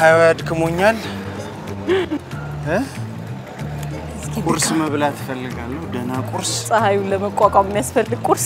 ፀሐዩ ያድክሞኛል ቁርስ መብላት ፈልጋለሁ ደና ቁርስ ፀሐዩን ለመቋቋም የሚያስፈልግ ቁርስ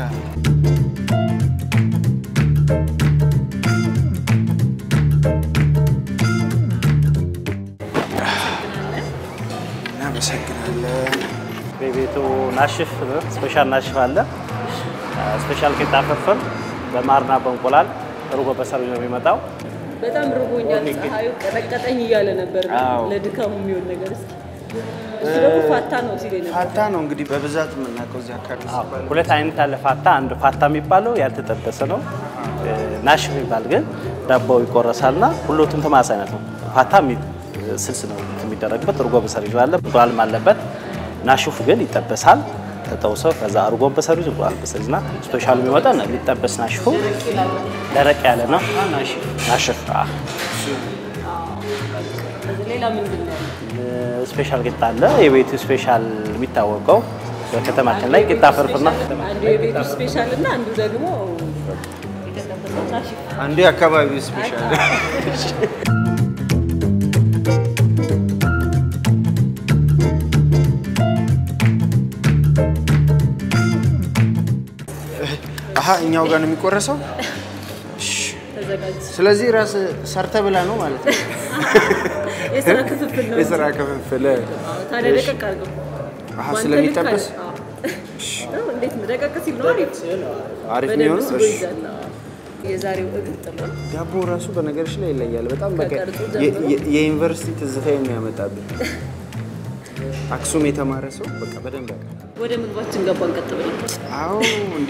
እናመሰግናለን በቤቱ ናሽፍ ስፔሻል ናሽፍ አለ ስፔሻል ቂጣ ፍርፍር በማርና በእንቁላል እርጎ በሰርቪስ ነው የሚመጣው በጣም ርቦኛል ፀሐዩ ቀጠቀጠኝ እያለ ነበር ለድካሙ የሚሆን ነገር እስኪ እሱ ፋታ ነው ሲለኝ ፋታ ነው እንግዲህ በብዛት የምናውቀው እዚህ አካባቢ ሁለት አይነት አለ ፋታ አንድ ፋታ የሚባለው ያልተጠበሰ ነው ናሽፍ የሚባል ግን ዳቦው ይቆረሳልና ሁሉም ተማሳይ ነው ፋታ ስልስ ነው የሚደረግበት እርጎ በሰርቪስ አለ እንቁላልም አለበት ናሽፍ ግን ይጠበሳል ተጠውሶ ከዛ እርጎ በሰርቪስ እንቁላል በሰርቪስና ስፔሻል የሚወጣ ነው የሚጠበስ ናሽፍ ደረቅ ያለ ነው ናሽፍ ሌላ ምንድነው ስፔሻል ቂጣ አለ የቤቱ ስፔሻል የሚታወቀው በከተማችን ላይ ቂጣ ፍርፍርና አንዱ የቤቱ ስፔሻል እና አንዱ ደግሞ የተጠበሰው ናሽፍ አንዱ የአካባቢው ስፔሻል እኛው ጋር ነው የሚቆረሰው ስለዚህ ራስ ሰርተ ብላ ነው ማለት ነው የሥራ ክፍፍል ታዲያ ደቀቅ አድርገው ስለሚጠበስ እንዴት ደቀቅ ሲል ነው አሪፍ ነው የዛሬው እግጥም ዳቦ ራሱ በነገርሽ ላይ ይለያል በጣም በቃ የዩኒቨርሲቲ ትዝታዬ ነው ያመጣብኝ አክሱም የተማረ ሰው በቃ በደንብ ያውቃል ወደ ምግባችን ገባን ቀጥብለን አዎ እንዴ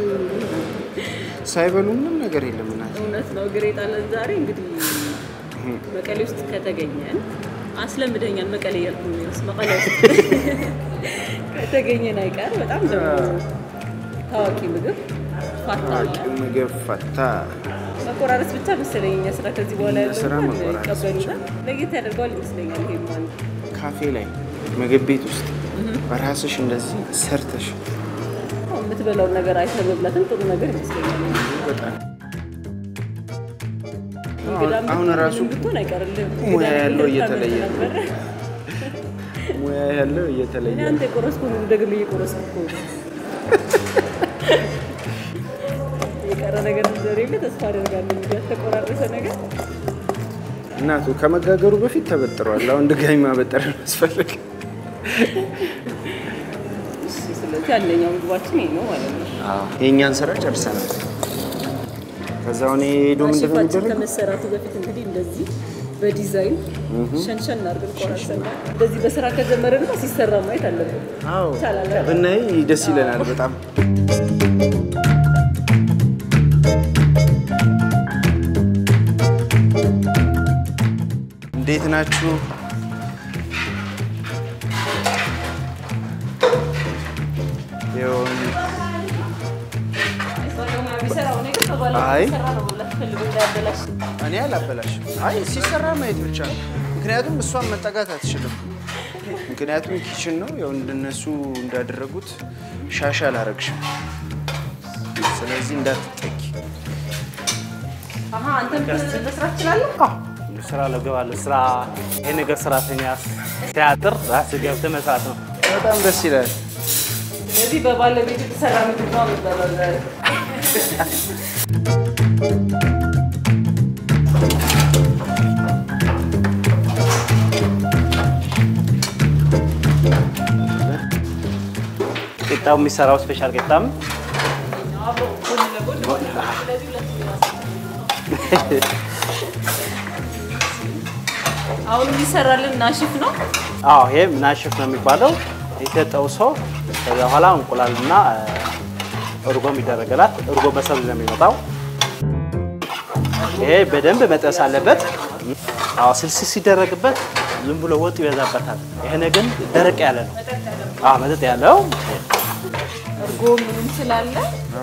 ሳይበሉ ምንም ነገር የለም እውነት ነው ግሬት አለን ዛሬ እንግዲህ መቀሌ ውስጥ ከተገኘን አስለምደኛል መቀሌ ያልኩኝ ነው መቀሌ ውስጥ ከተገኘን አይቀር በጣም ደግሞ ታዋቂ ምግብ ፋታ መቆራረስ ብቻ መሰለኝ ስራ ከዚህ በኋላ ያለው ቀበሉና ለጌታ ያደርጋል ይመስለኛል ይሄ ማለት ካፌ ላይ ምግብ ቤት ውስጥ በራስሽ እንደዚህ ሰርተሽ የምትበላው ነገር አይተመብላትም ጥሩ ነገር ይመስለኛል በጣም አሁን ራሱ ብትሆን አይቀርልም ሙያ ያለው እየተለየ አንተ ቆረስኩ ደግሜ እየቆረስኩ የቀረ ነገር እንደሌለ ተስፋ አደርጋለሁ ያተቆራረሰ ነገር እናቱ ከመጋገሩ በፊት ተበጥሯል አሁን ድጋሚ ማበጠር ያስፈልግ ስለዚህ አንደኛው ምግባችን ይሄ ነው ማለት ነው የኛን ስራ ጨርሰናል ከዛው ነው ሄዶ እንደሚደረግ ከመሰራቱ በፊት እንግዲህ እንደዚህ በዲዛይን ሸንሸን አድርገን ቆራርሰና እንደዚህ በስራ ከጀመረን ሲሰራ ማየት አለበት አዎ ብናይ ደስ ይለናል በጣም እንዴት ናችሁ እኔ አላበላሽ አይ ሲሰራ ማየት ብቻ ነው ምክንያቱም እሷን መጠጋት አትችልም ምክንያቱም ኪችን ነው ያው እንደነሱ እንዳደረጉት ሻሻ አላረግሽም ስለዚህ እንዳትጠቂ አንተ መስራት ትችላለህ ስራ ለገባለ ስራ ይሄ ነገር ሰራተኛ ሲያጥር ራስ ገብተ መስራት ነው በጣም ደስ ይላል ስለዚህ በባለቤት የተሰራ ምግብ ነው ማለት ቂጣው የሚሰራው ስፔሻል ቂጣም አሁን የሚሰራልን ናሽፍ ነው አዎ ይሄ ናሽፍ ነው የሚባለው የተጠውሶ ከዛ በኋላ እንቁላልና እርጎም ይደረጋላት እርጎ በሰርቪስ ነው የሚመጣው ይሄ በደንብ መጠበስ አለበት አዎ ስልስ ሲደረግበት ዝም ብሎ ወጥ ይበዛበታል ይሄ ነገር ደረቅ ያለ ነው አዎ መጠጥ ያለው እርጎ ምንም ስላለ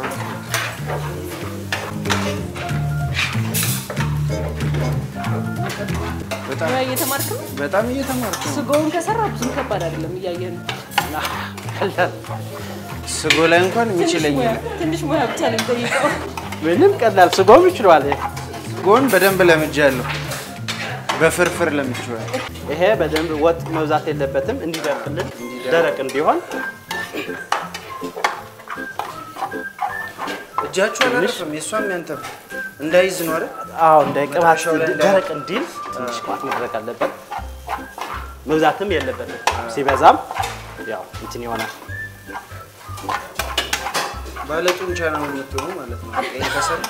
በጣም እየተማርኩ ነው ስጎውን ከሰራ ብዙ ከባድ አይደለም እያየን ስጎ ላይ እንኳን የሚችለኝ ትንሽ ሙያ ብቻ ነው የሚጠይቀው ምንም ቀላል ስጎም ይችላል ስጎን በደንብ ለምጃለሁ በፍርፍር ለምትችለው ይሄ በደንብ ወጥ መብዛት የለበትም እንዲደርቅልን ደረቅ እንዲሆን እጃችሁ አላረፈም የሷም ያንተም እንዳይዝ ነው አይደል አዎ እንዳይቀባሽ ደረቅ እንዲል ትንሽ ቋት መድረቅ አለበት መብዛትም የለበትም ሲበዛም ያው እንትን ይሆናል ባለጡንቻ ነው የምትሆነው ማለት ነው ይሄ ከሰል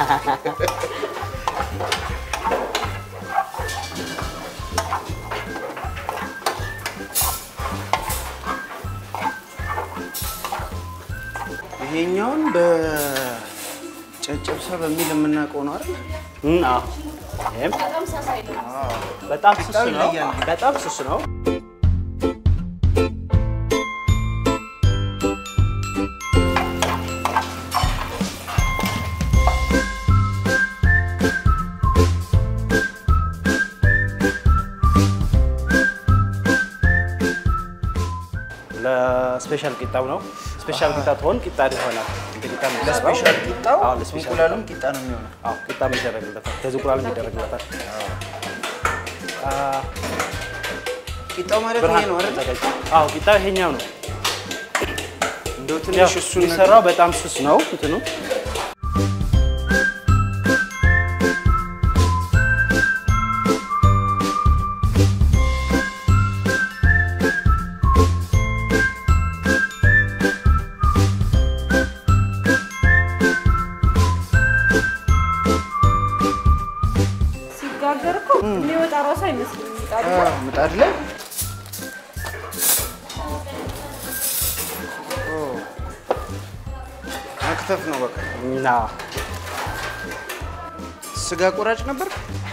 ይሄኛውን በጨጨብሳ በሚል የምናውቀው ነው አይደል አዎ ይሄም በጣም ስስ ነው ለስፔሻል ቂጣው ነው ስፔሻል ቂጣ ትሆን ቂጣ ይሆናል ቂጣ ነው ለስፔሻል ቂጣው አዎ ለስፔሻልም ቂጣ ነው የሚሆነው አዎ ቂጣ የሚደረግበታል ከዝቁላል የሚደረግበታል ቂጣው ማለት ይሄ ነው አይደል አዎ ቂጣው ይሄኛው ነው እንደው ትንሽ እሱ የሚሰራው በጣም ስስ ነው እንትኑ ምጣድ ላይ መክተፍ ነው በቃ እና ስጋ ቆራጭ ነበር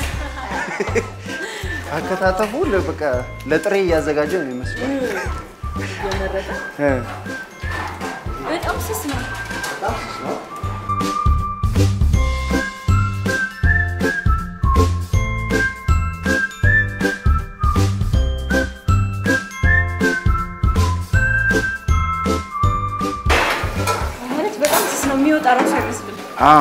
አከታተፉ በቃ ለጥሬ እያዘጋጀ ነው የሚመስለው የመረጠ በጣም ስስ ነው ጣራሽ አይመስልም አዎ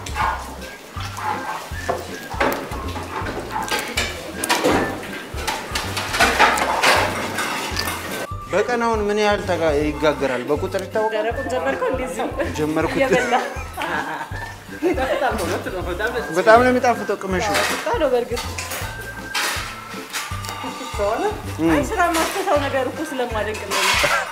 በቀናውን ምን ያህል ይጋገራል በቁጥር ይታወቃል ደረቁን ጀመርከው እንደዚህ ጀመርኩት የበላ በጣም ነው የሚጣፍጠው ቅመሹ ታዲያ በርግጥ አይ ስራ ማስተታው ነገር እኮ ስለማደንቅ ነው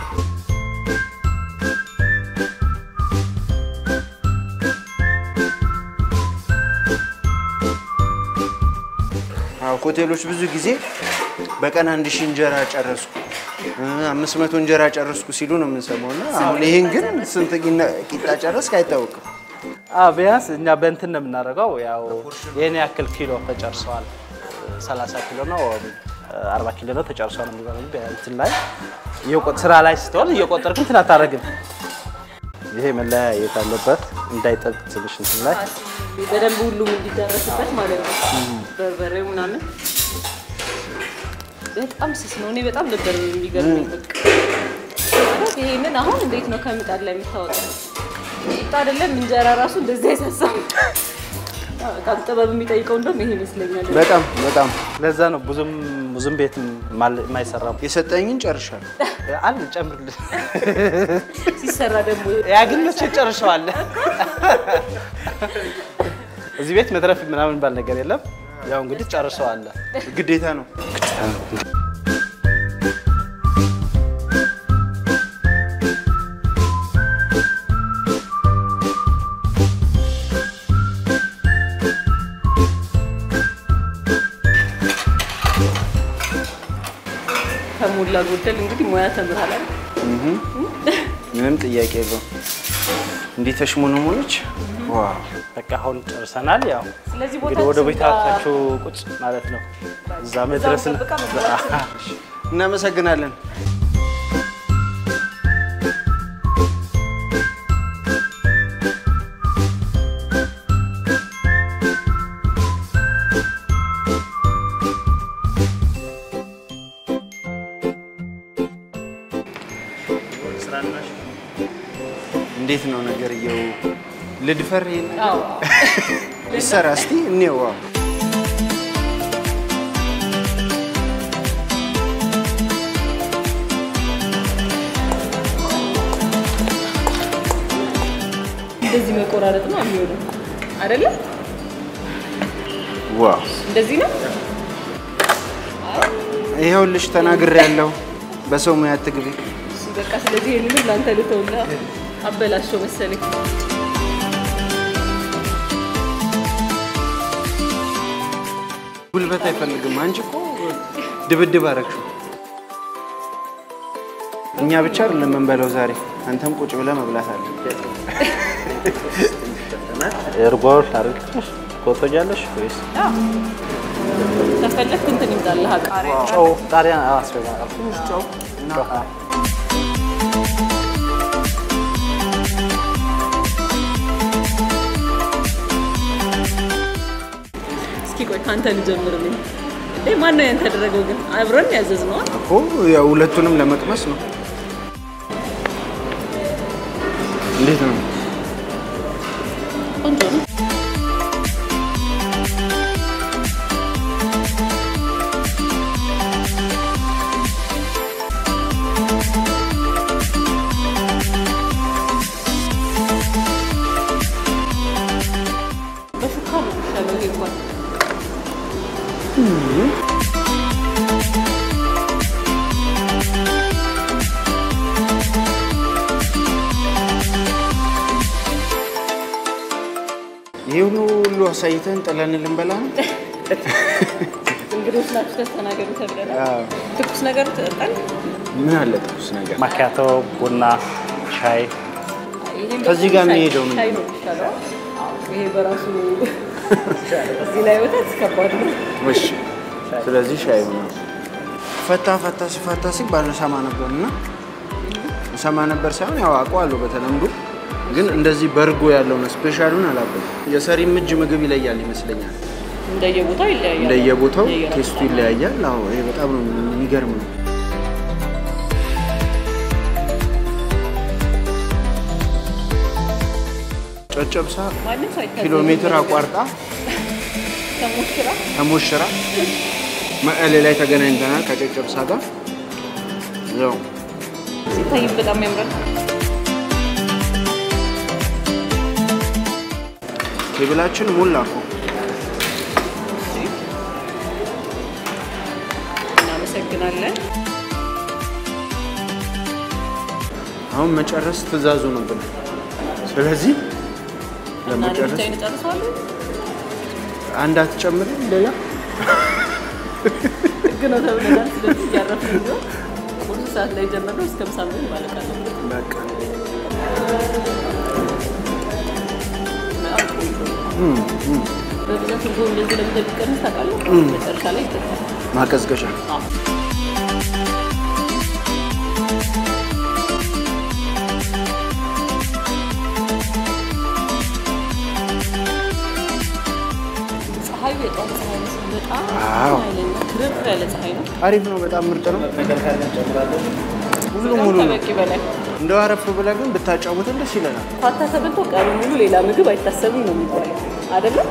ሆቴሎች ብዙ ጊዜ በቀን 1000 እንጀራ ጨረስኩ 500 እንጀራ ጨረስኩ ሲሉ ነው የምንሰማውና አሁን ይሄን ግን ስንት ቂጣ ጨረስክ አይታወቅም ቢያንስ እኛ በእንትን ነው የምናደርገው ያው የኔ ያክል ኪሎ ተጨርሰዋል 30 ኪሎ ነው 40 ኪሎ ነው ተጨርሰዋል የሚባለው በእንትን ላይ ስራ ላይ ስትሆን እየቆጠርክ እንትን አታረግም ይሄ መለያየት አለበት እንዳይጠቅ ትንሽ እንትን ላይ በደንብ ሁሉም እንዲደረስበት ማለት ነው በርበሬው ምናምን በጣም ስስ ነው እኔ በጣም ነበር የሚገርመኝ በቃ ማለት ይሄንን አሁን እንዴት ነው ከምጣድ ላይ የምታወጣው ቂጣ አይደለም እንጀራ ራሱ እንደዚህ አይሳሳም በጣም ጥበብ የሚጠይቀው እንደውም ይሄ ይመስለኛል በጣም ለዛ ነው ብዙም ቤት የማይሰራው የሰጠኝን ጨርሻለሁ አንድ ጨምርልኝ ሲሰራ ደግሞ ያግንነች ጨርሻዋል እዚህ ቤት መድረፍ ምናምን ባል ነገር የለም ያው እንግዲህ ጨርሻዋል ግዴታ ነው ከሞላ ጎደል እንግዲህ ሙያ ተምራለህ ምንም ጥያቄ የለውም እንዴት ተሽሞነሞነች ዋው በቃ አሁን ጨርሰናል ያው ስለዚህ ወደ ቤታችሁ ቁጭ ማለት ነው እዛ መድረስን እናመሰግናለን እንዴት ነው ነገርየው ልድፈር ይሄን ይሰራ እስቲ እንየው መቆራረጥ ነው የሚሆነው አይደለ? ዋው እንደዚህ ነው። ይሄውልሽ ተናግሬያለሁ። በሰው ሙያ አትግቢ። በቃ ስለዚህ ይሄንን ላንተ ልተውና አበላሽው መሰለኝ። ጉልበት አይፈልግም። አንቺ እኮ ድብድብ አደረግሽው። እኛ ብቻ አይደለም የምንበለው ዛሬ፣ አንተም ቁጭ ብለህ መብላት አለ። እርጎ ታርቅሽ ቆቶጃለሽ ወይስ ተፈለክ እንትን ይምጣልህ ቃሪያ ቃሪያ አስፈላጊ ጨው እና እስኪ ቆይ ካንተ ልጀምርልኝ። ማን ነው ያንተ ያደረገው ግን? አብረን ያዘዝነው እኮ ያው ሁለቱንም ለመቅመስ ነው። እንዴት ነው? ቆንጆ ነው። በሹካ ነው የሚሻለው ይሄ እንኳን ይሄው ሁሉ አሳይተን ጥለን ልንበላ ነው። እንግዲህ ስላችሁ ተስተናገዱ ተብለናል። ትኩስ ነገር ትጠጣል? ምን አለ ትኩስ ነገር? ማኪያቶ፣ ቡና፣ ሻይ ከዚህ ጋር የሚሄደው ምን? ሻይ ነው የሚሻለው። ይሄ በራሱ እዚህ ላይ ወተት ከባድ ነው። እሺ፣ ስለዚህ ሻይ ነው። ፈታ ሲባል ሰማ ነበርና ሰማ ነበር ሳይሆን ያው አውቀዋለሁ በተለምዶ ግን እንደዚህ በርጎ ያለው ነው ስፔሻሉን አላውቅም። የሰሪም እጅ ምግብ ይለያል ይመስለኛል። እንደየቦታው ቴስቱ ይለያያል። አዎ ይሄ በጣም ነው የሚገርም ነው። ጨጨብሳ ኪሎ ሜትር አቋርጣ ተሞሽራ መቀሌ ላይ ተገናኝተናል ከጨጨብሳ ጋር። ያው ሲታይ በጣም ያምራል። ቴብላችን ሞላ እኮ። እናመሰግናለን። አሁን መጨረስ ትእዛዙ ነው ብለ ስለዚህ ለመጨረስ አንድ አትጨምሪ ሌላ ግን ነው ተብለናል። ስለዚህ ያረፈው ነው ቁርስ ሰዓት ላይ ጀመረው እስከ ምሳ ምን ማለት ነው። በቃ በብዛት እንኳን እንደዚህ ለምትቀንስ ታውቃለህ። መጨረሻ ላይ ይተካል ማቀዝቀሻ ፀሐይ የጧት ፀሐይ ነው። በጣም ኃይለኛ ክርብ ያለ ፀሐይ ነው። አሪፍ ነው። በጣም ምርጥ ነው። ሁሉም ሙሉ ነው። እንደው አረፍ ብለህ ግን ብታጫውተን ደስ ይለናል። ፋታ ተበልቶ ቀኑ ሙሉ ሌላ ምግብ አይታሰብም ነው የሚባለው አይደለም?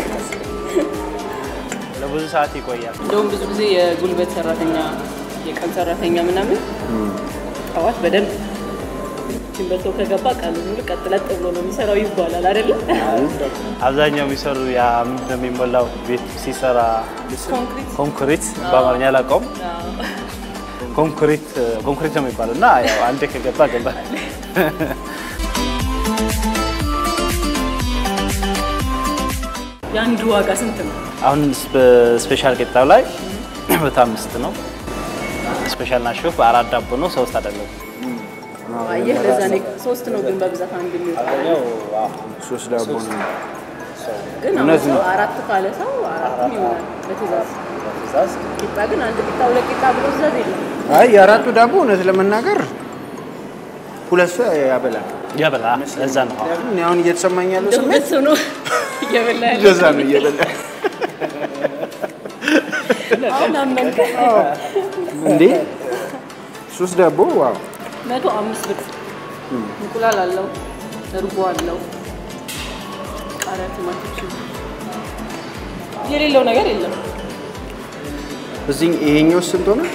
ለብዙ ሰዓት ይቆያል። እንደውም ብዙ ጊዜ የጉልበት ሰራተኛ የቀን ሰራተኛ ምናምን ጠዋት በደንብ በልቶ ከገባ ቀኑ ሙሉ ቀጥለጥ ብሎ ነው የሚሰራው ይባላል አይደለም? አብዛኛው የሚሰሩ ያ ምንድን ነው የሚሞላው ቤት ሲሰራ ኮንክሪት በአማርኛ አላውቀውም። ኮንክሪት ነው የሚባለው እና ያው አንዴ ከገባ ገባ። የአንዱ ዋጋ ስንት ነው? አሁን በስፔሻል ቂጣው ላይ በጣም 5 ነው። ስፔሻል ናሽፍ በአራት ዳቦ ነው 3 አይደለም። አየህ ለዛ ነው 3 ነው ግን በብዛት አንድ የሚወጣው 3 ዳቦ ነው። ግን አራት ካለ ሰው አራትም ይሆናል በትእዛዝ። ቂጣ ግን አንድ ቂጣ ሁለት ቂጣ ብሎ ትእዛዝ የለም። አይ የአራቱ ዳቦ እውነት ለመናገር ሁለት ሰው ያበላል። ለዛ ነው አሁን እየተሰማኝ ያለው ስሜት ነው እየበላ ያለው ለዛ ነው እየበላ አሁን አመንከ እንዴ 3 ዳቦ ዋው 105 ብር። እንቁላል አለው፣ እርጎ አለው፣ ቃሪያ፣ ቲማቲም የሌለው ነገር የለም። እዚህ ይሄኛው ስንት ሆነ?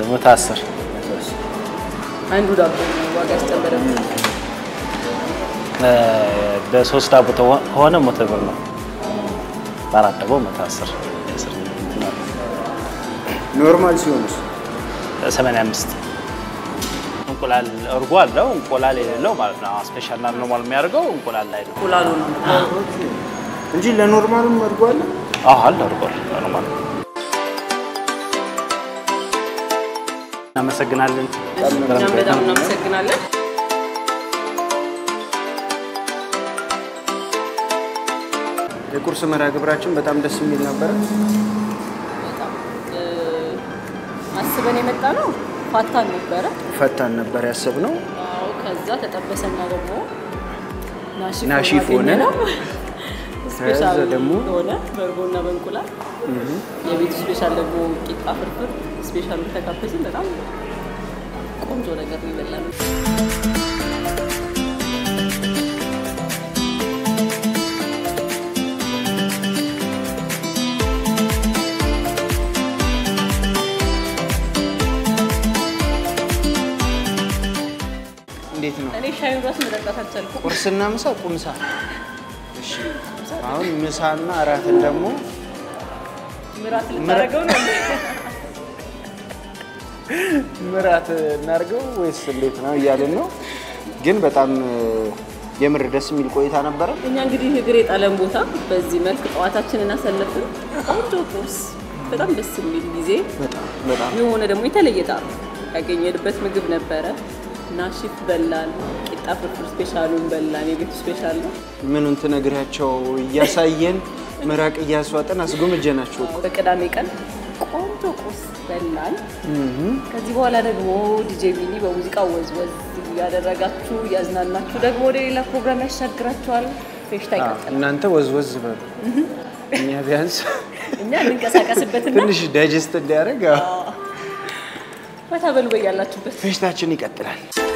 110 አንዱ ዳቦ ዋጋ ያስጨመረው በ3 ዳቦ ከሆነ 100 ብር ነው። በ4 ዳቦ 110 ኖርማል ሲሆንስ 85 እንቁላል እርጎ አለው እንቁላል የሌለው ማለት ነው። ስፔሻል እና ኖርማል የሚያደርገው እንቁላል ላይ ነው። እንቁላሉ ነው እንጂ ለኖርማልም እርጎ አለ። አለ እርጎ ኖርማል። እናመሰግናለን። በጣም እናመሰግናለን። የቁርስ መርሃ ግብራችን በጣም ደስ የሚል ነበር። በጣም አስበን የመጣ ነው ፈታን ነበር ያሰብነው። አዎ ከዛ ተጠበሰና ደግሞ ናሺፍ ሆነ። ስፔሻል ደግሞ ሆነ በርጎና በእንቁላል የቤት ስፔሻል ደግሞ ቂጣ ፍርፍር ስፔሻል ተካፈስን። በጣም ቆንጆ ነገር ነው የበላነው። እንዴት ነው? እኔ ሻዩን ራሱ መጠጣት አልቻልኩም። ቁርስና ምሳ ቁምሳ። እሺ አሁን ምሳና እራትን ደግሞ ምራት ልታረገው ነው እንዴ? ምራት እናርገው ወይስ እንዴት ነው እያልን ነው። ግን በጣም የምር ደስ የሚል ቆይታ ነበረ። እኛ እንግዲህ እግር የጣለን ቦታ በዚህ መልክ ጠዋታችንን አሳለፍን። ቆንጆ ቁርስ፣ በጣም ደስ የሚል ጊዜ፣ በጣም የሆነ ደግሞ የተለየ ጣዕም ያገኘንበት ምግብ ነበረ። ናሺፍ በላን፣ ቂጣ ፍርፍር ስፔሻሉን በላን። የቤቱ ስፔሻል ነው። ምኑን ትነግራቸው እያሳየን ምራቅ እያስዋጠን አስጎመጀናቸው። በቅዳሜ ቀን ቆንጆ ቁርስ በላን። ከዚህ በኋላ ደግሞ ዲጄ ቢኒ በሙዚቃ ወዝወዝ ያደረጋችሁ ያዝናናችሁ ደግሞ ወደ ሌላ ፕሮግራም ያሻግራችኋል። ፌሽታ ይቀጥላል። እናንተ ወዝወዝ በሉ፣ እኛ ቢያንስ እኛ እንንቀሳቀስበትና ትንሽ ዳይጀስት እንዲያደርግ ፈታ በሉ በያላችሁበት። ፌሽታችን ይቀጥላል።